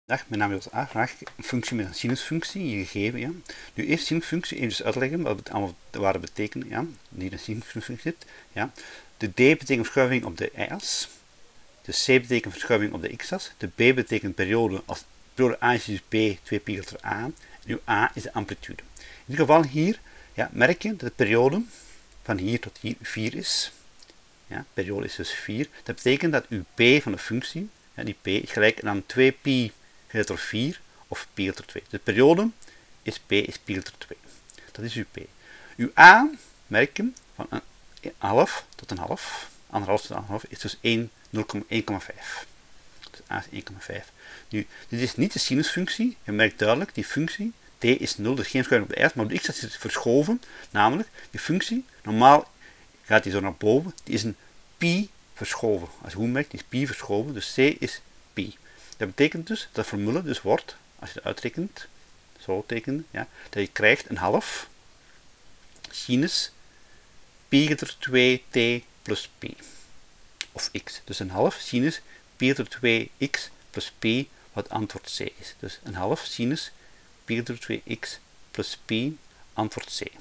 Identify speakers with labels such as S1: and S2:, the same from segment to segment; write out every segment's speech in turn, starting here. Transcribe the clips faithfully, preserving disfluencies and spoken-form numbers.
S1: Dag, mijn naam is A. Vraag een functie met een sinusfunctie gegeven. Ja. Nu eerst sinusfunctie even dus uitleggen wat het allemaal waar het betekent. Ja. Niet een sinusfunctie zit. Ja. De D betekent verschuiving op de y-as. De C betekent verschuiving op de x-as. De B betekent periode. Als periode A is dus B, twee pi tot A. En nu A is de amplitude. In ieder geval hier ja, merk je dat de periode van hier tot hier vier is. Ja, periode is dus vier. Dat betekent dat uw p van de functie, ja, die p is gelijk aan twee pi gedeeld door vier of pi gedeeld door twee. De periode is p is pi gedeeld door twee. Dat is uw p. Uw a, merk je, van een half tot een half, anderhalf tot een half, is dus één komma vijf. Dus a is één komma vijf. Nu, dit is niet de sinusfunctie. Je merkt duidelijk, die functie, t is nul, dus geen verschuiving op de y, maar op de x-as is het verschoven. Namelijk, die functie, normaal gaat die zo naar boven, die is een pi verschoven. Als je goed merkt, die is pi verschoven, dus c is pi. Dat betekent dus, dat de formule dus wordt, als je het uitrekent, zo tekenen, ja, dat je krijgt een half sinus pi gedeeld door twee t plus pi. Of x. Dus een half sinus pi gedeeld door twee x plus pi, wat antwoord c is. Dus een half sinus pi gedeeld door twee x plus pi, antwoord c.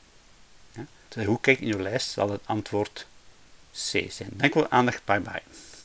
S1: Ja, als je goed kijkt in je lijst, zal het antwoord C zijn. Dank voor de aandacht. Bye bye.